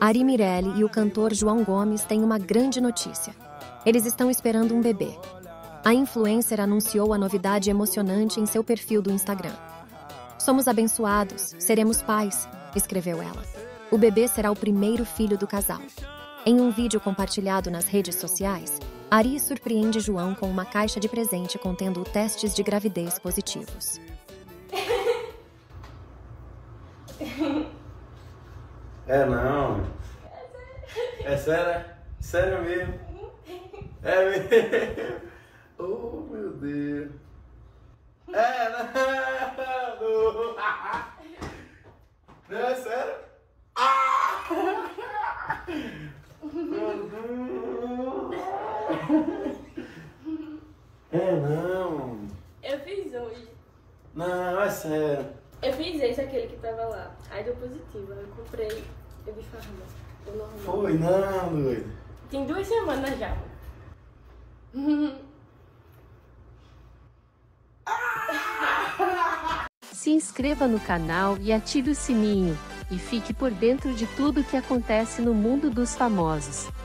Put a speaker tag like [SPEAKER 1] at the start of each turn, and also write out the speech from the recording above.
[SPEAKER 1] Ari Mirelli e o cantor João Gomes têm uma grande notícia. Eles estão esperando um bebê. A influencer anunciou a novidade emocionante em seu perfil do Instagram. "Somos abençoados, seremos pais", escreveu ela. O bebê será o primeiro filho do casal. Em um vídeo compartilhado nas redes sociais, Ari surpreende João com uma caixa de presente contendo testes de gravidez positivos.
[SPEAKER 2] É não. É sério? Sério mesmo? É mesmo? Oh, meu Deus. É não. Não é sério? Meu Deus. É não.
[SPEAKER 3] Eu fiz hoje.
[SPEAKER 2] Não, é sério.
[SPEAKER 3] Eu fiz esse, aquele que tava lá. Aí deu positivo. Aí eu comprei. Eu vi farma. Deu normal.
[SPEAKER 2] Foi não, doido.
[SPEAKER 3] Tem 2 semanas já.
[SPEAKER 4] Se inscreva no canal e ative o sininho, e fique por dentro de tudo que acontece no mundo dos famosos.